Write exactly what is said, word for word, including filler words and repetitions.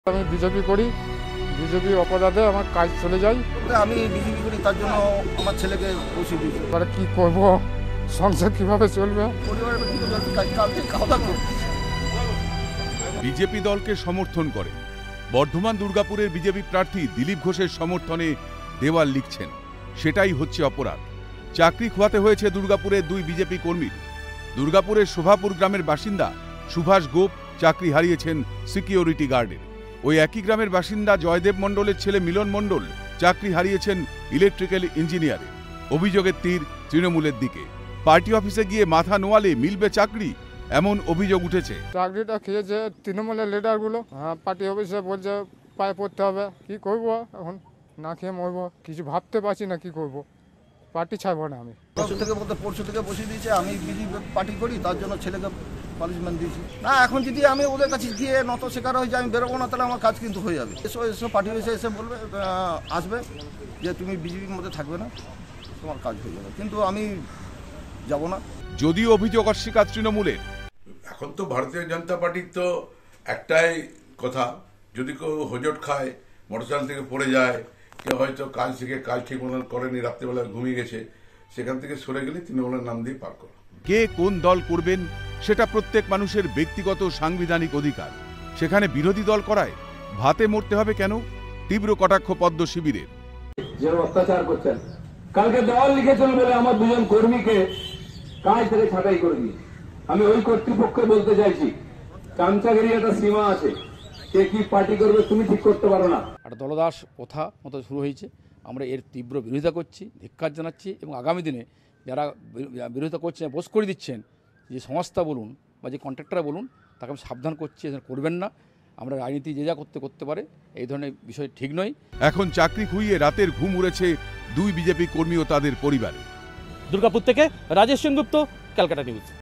আমি বিজেপি করি, বিজেপি অপরাধে আমার কাজ চলে যায়। আমি বিজেপি করি, তার জন্য আমার ছেলেকে বসিয়ে দিয়েছি। এবারে কী করবো, সংসার কীভাবে চলবে? পরিবারের কালকে খাওয়া দাওয়া করছি। বিজেপি দলকে সমর্থন করে বর্ধমান দুর্গাপুরের বিজেপি প্রার্থী দিলীপ ঘোষের সমর্থনে দেওয়াল লিখছেন, সেটাই হচ্ছে অপরাধ। চাকরি খোয়াতে হয়েছে দুর্গাপুরের দুই বিজেপি কর্মীর। দুর্গাপুরের শোভাপুর গ্রামের বাসিন্দা সুভাষ গোপ চাকরি হারিয়েছেন সিকিউরিটি গার্ডের। ওই একই গ্রামের বাসিন্দা জয়দেব মণ্ডলের ছেলে মিলন মণ্ডল চাকরি হারিয়েছেন ইলেকট্রিক্যাল ইঞ্জিনিয়ারে। অভিযোগের তীর তৃণমূলের দিকে। পার্টি অফিসে গিয়ে মাথা নোয়ালে মিলবে চাকরি, এমন অভিযোগ উঠেছে। চাকরিটা খেয়েছে তৃণমূলের লিডারগুলো। হ্যাঁ, পার্টি অফিসে বলছে পায়ে পড়তে হবে। কি করব এখন, না খেয়ে মরবো, কিছু ভাবতে পারছি না কি করব। পার্টি ছাড়বো না আমি। পরশু থেকে বলতে পরশু থেকে বসিয়ে দিয়েছে। আমি বিজেপি পার্টি করি, তার জন্য ছেলেকে পানিশমেন্ট দিয়েছি। না, এখন যদি আমি ওদের কাছে গিয়ে নত শিকার হয়ে যাই, আমি বেরোবো না, তাহলে আমার কাজ কিন্তু হয়ে যাবে। এসো এসো পার্টি অফিসে এসে বলবে, আসবে যে তুমি বিজেপির মধ্যে থাকবে না, তোমার কাজ হয়ে যাবে। কিন্তু আমি যাব না। যদিও অভিযোগ অস্বীকার তৃণমূলের। এখন তো ভারতীয় জনতা পার্টির তো একটাই কথা, যদি কেউ হোজট খায়, মোটরসাইকেল থেকে পড়ে যায়, কেউ হয়তো কাজ থেকে কাজ ঠিক মতো করেনি, রাত্রেবেলা ঘুমিয়ে গেছে, সেখান থেকে সরে গেলে তৃণমূলের নাম দিয়ে পার করা। কে কোন দল করবেন সেটা প্রত্যেক মানুষের ব্যক্তিগত সাংবিধানিক অধিকার। সেখানে বিরোধী দল করায় ভাতে মরতে হবে কেন? তীব্র কটাক্ষ পদ্ম শিবিরের। যে অত্যাচার করছেন, কালকে দেওয়াল লিখেছেন বলে আমার দুজন কর্মীকে কাজ থেকে ছাঁটাই করে দিই। আমি ওই কর্তৃপক্ষকে বলতে চাইছি, চামচাগিরি একটা সীমা আছে। কে কি পার্টি করবে তুমি ঠিক করতে পারো না। একটা দলদাস প্রথা মতো শুরু হয়েছে। আমরা এর তীব্র বিরোধিতা করছি, ধিক্কার জানাচ্ছি, এবং আগামী দিনে যারা বিরোধিতা করছেন, বোস করে দিচ্ছেন, যে সংস্থা বলুন বা যে কন্ট্রাক্টর বলুন, তাকে আমি সাবধান করছি, করবেন না। আমরা রাজনীতি যে যা করতে করতে পারে, এই ধরনের বিষয় ঠিক নয়। এখন চাকরি খুইয়ে রাতের ঘুম উড়েছে দুই বিজেপি কর্মী ও তাদের পরিবারে। দুর্গাপুর থেকে রাজেশ সেনগুপ্ত, ক্যালকাটা নিউজ।